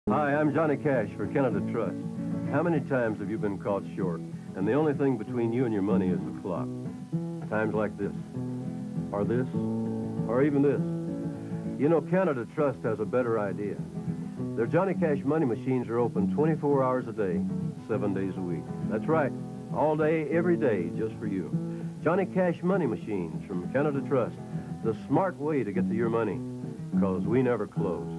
Hi, I'm Johnny Cash for Canada Trust. How many times have you been caught short, and the only thing between you and your money is a flop? Times like this, or even this. You know, Canada Trust has a better idea. Their Johnny Cash money machines are open 24 hours a day, 7 days a week. That's right, all day, every day, just for you. Johnny Cash money machines from Canada Trust, the smart way to get to your money, because we never close.